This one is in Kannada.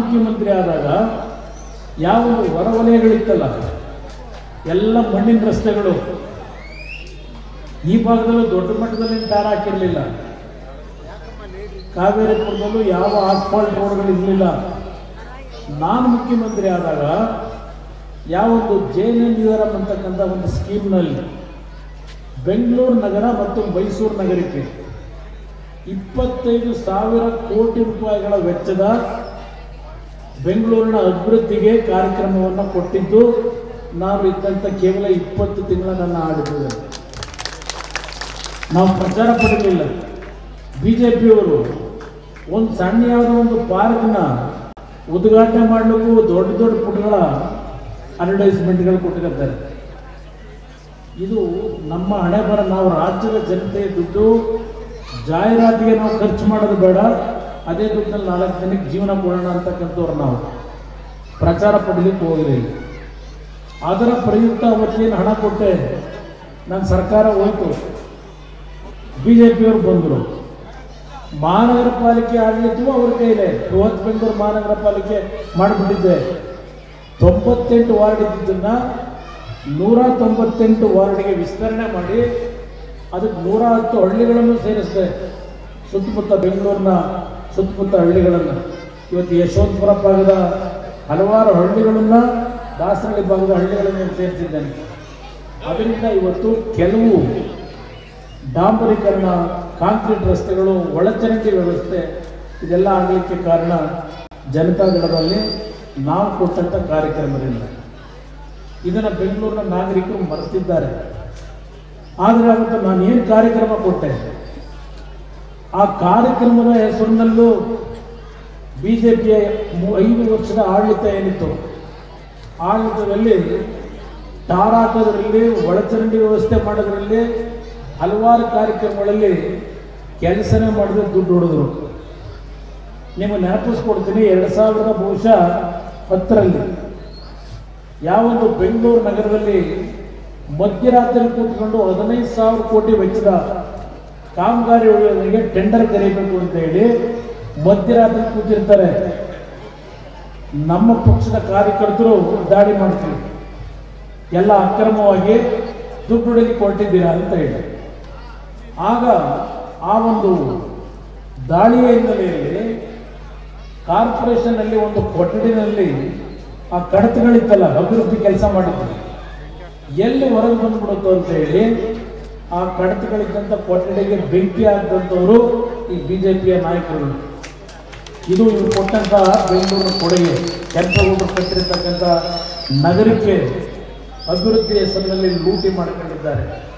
ಮುಖ್ಯಮಂತ್ರಿ ಆದಾಗ ಯಾವ ಹೊರವಲಯಗಳಿತ್ತಲ್ಲ ಎಲ್ಲ ಮಣ್ಣಿನ ರಸ್ತೆಗಳು, ಈ ಭಾಗದಲ್ಲೂ ದೊಡ್ಡ ಮಟ್ಟದಲ್ಲಿ ಟಾರ್ ಹಾಕಿರಲಿಲ್ಲ. ಕಾವೇರಿಪುರದಲ್ಲೂ ಯಾವ ಆಸ್ಫಾಲ್ಟ್ ರೋಡ್ಗಳು ಇರಲಿಲ್ಲ. ನಾನು ಮುಖ್ಯಮಂತ್ರಿ ಆದಾಗ ಯಾವೊಂದು JNNURM ಅಂತಕ್ಕಂಥ ಒಂದು ಸ್ಕೀಮ್ನಲ್ಲಿ ಬೆಂಗಳೂರು ನಗರ ಮತ್ತು ಮೈಸೂರು ನಗರಕ್ಕೆ 25,000 ಕೋಟಿ ರೂಪಾಯಿಗಳ ವೆಚ್ಚದ ಬೆಂಗಳೂರಿನ ಅಭಿವೃದ್ಧಿಗೆ ಕಾರ್ಯಕ್ರಮವನ್ನು ಕೊಟ್ಟಿದ್ದು ನಾನು ಇದ್ದಂಥ ಕೇವಲ 20 ತಿಂಗಳ ನನ್ನ ಆಡಳಿತದಲ್ಲಿ. ನಾವು ಪ್ರಚಾರ ಪಡಲಿಲ್ಲ. BJPಯವರು ಒಂದು ಸಣ್ಣ ಯಾವುದೋ ಒಂದು ಪಾರ್ಕ್ನ ಉದ್ಘಾಟನೆ ಮಾಡಲಿಕ್ಕೂ ದೊಡ್ಡ ದೊಡ್ಡ ಪುಟಗಳ ಅಡ್ವರ್ಟೈಸ್ಮೆಂಟ್ಗಳು ಕೊಟ್ಟಿರ್ತಾರೆ. ಇದು ನಮ್ಮ ಹಣೆ ಬರ. ನಾವು ರಾಜ್ಯದ ಜನತೆಯ ದುಡ್ಡು ಜಾಹೀರಾತಿಗೆ ನಾವು ಖರ್ಚು ಮಾಡೋದು ಬೇಡ, ಅದೇ ದುಡ್ಡಲ್ಲಿ 4 ಜನಕ್ಕೆ ಜೀವನ ಕೊಡೋಣ ಅಂತಕ್ಕಂಥವ್ರು ನಾವು ಪ್ರಚಾರ ಪಡಲಿಕ್ಕೆ ಹೋಗಲಿಲ್ಲ. ಅದರ ಪ್ರಯುಕ್ತ ಅವತ್ತೇನು ಹಣ ಕೊಟ್ಟೆ, ನನ್ನ ಸರ್ಕಾರ ಹೋಯಿತು, BJPಯವರು ಬಂದರು. ಮಹಾನಗರ ಪಾಲಿಕೆ ಆಡಳಿತವೂ ಅವ್ರ ಕೈಲೇ. ಬೃಹತ್ ಬೆಂಗಳೂರು ಮಹಾನಗರ ಪಾಲಿಕೆ ಮಾಡಿಬಿಟ್ಟಿದ್ದೆ. 98 ವಾರ್ಡ್ ಇದ್ದಿದ್ದನ್ನು 198 ವಾರ್ಡ್ಗೆ ವಿಸ್ತರಣೆ ಮಾಡಿ ಅದಕ್ಕೆ 110 ಹಳ್ಳಿಗಳನ್ನು ಸೇರಿಸಿದೆ. ಸುತ್ತಮುತ್ತ ಬೆಂಗಳೂರಿನ ಸುತ್ತಮುತ್ತ ಹಳ್ಳಿಗಳನ್ನು, ಇವತ್ತು ಯಶವಂತಪುರ ಭಾಗದ ಹಲವಾರು ಹಳ್ಳಿಗಳನ್ನು, ದಾಸರಳ್ಳಿ ಭಾಗದ ಹಳ್ಳಿಗಳನ್ನು ಸೇರಿಸಿದ್ದೇನೆ. ಅದರಿಂದ ಇವತ್ತು ಕೆಲವು ಡಾಂಬರೀಕರಣ, ಕಾಂಕ್ರೀಟ್ ರಸ್ತೆಗಳು, ಒಳಚರಂಡಿ ವ್ಯವಸ್ಥೆ ಇದೆಲ್ಲ ಆಗಲಿಕ್ಕೆ ಕಾರಣ ಜನತಾದಳದಲ್ಲಿ ನಾವು ಕೊಟ್ಟಂಥ ಕಾರ್ಯಕ್ರಮದಿಂದ. ಇದನ್ನು ಬೆಂಗಳೂರಿನ ನಾಗರಿಕರು ಮರೆತಿದ್ದಾರೆ. ಆದರೆ ಅವತ್ತು ನಾನು ಏನು ಕಾರ್ಯಕ್ರಮ ಕೊಟ್ಟೆ, ಆ ಕಾರ್ಯಕ್ರಮದ ಹೆಸರಿನಲ್ಲೂ BJPಯ 5 ವರ್ಷದ ಆಡಳಿತ ಏನಿತ್ತು, ಆಡಳಿತದಲ್ಲಿ ಟಾರ್ ಹಾಕೋದ್ರಲ್ಲಿ, ಒಳಚರಂಡಿ ವ್ಯವಸ್ಥೆ ಮಾಡೋದ್ರಲ್ಲಿ, ಹಲವಾರು ಕಾರ್ಯಕ್ರಮಗಳಲ್ಲಿ ಕೆಲಸನೇ ಮಾಡಿದ್ರೆ ದುಡ್ಡು ಹೊಡೆದ್ರು. ನಿಮಗೆ ನೆನಪಿಸ್ಕೊಡ್ತೀನಿ, 2000 ಬಹುಶಃ 10ರಲ್ಲಿ ಯಾವೊಂದು ಬೆಂಗಳೂರು ನಗರದಲ್ಲಿ ಮಧ್ಯರಾತ್ರಿ ಕೂತ್ಕೊಂಡು 15,000 ಕೋಟಿ ವೆಚ್ಚದ ಕಾಮಗಾರಿಗಳಿಗೆ ಟೆಂಡರ್ ಕರೀಬೇಕು ಅಂತ ಹೇಳಿ ಮಧ್ಯರಾತ್ರಿ ಕೂತಿರ್ತಾರೆ. ನಮ್ಮ ಪಕ್ಷದ ಕಾರ್ಯಕರ್ತರು ದಾಳಿ ಮಾಡ್ತೀವಿ, ಎಲ್ಲ ಅಕ್ರಮವಾಗಿ ದುಡ್ಡು ಹೊಡೆಯಲಿಕ್ಕೆ ಹೊರಟಿದ್ದೀರಾ ಅಂತ ಹೇಳಿ. ಆಗ ಆ ಒಂದು ದಾಳಿಯ ಹಿನ್ನೆಲೆಯಲ್ಲಿ ಕಾರ್ಪೊರೇಷನ್ನಲ್ಲಿ ಒಂದು ಕೊಠಡಿನಲ್ಲಿ ಆ ಕಡತಗಳಿತ್ತಲ್ಲ, ಅಭಿವೃದ್ಧಿ ಕೆಲಸ ಮಾಡಿದ್ರು, ಎಲ್ಲಿ ಹೊರಗೆ ಬಂದ್ಬಿಡುತ್ತೋ ಅಂತ ಹೇಳಿ ಆ ಕಡತಗಳಿದ್ದಂಥ ಕೊಠಡಿಗೆ ಬೆಂಕಿ ಹಾಕಿದಂಥವರು ಈ BJPಯ ನಾಯಕರು. ಇದು ಇವರು ಕೊಟ್ಟಂತಹ ಬೆಂಗಳೂರಿನ ಕೊಡುಗೆ. ಕೆಂಪೇಗೌಡರು ಕಟ್ಟಿರ್ತಕ್ಕಂಥ ನಗರಕ್ಕೆ ಅಭಿವೃದ್ಧಿ ಹೆಸರಿನಲ್ಲಿ ಲೂಟಿ ಮಾಡಿಕೊಂಡಿದ್ದಾರೆ.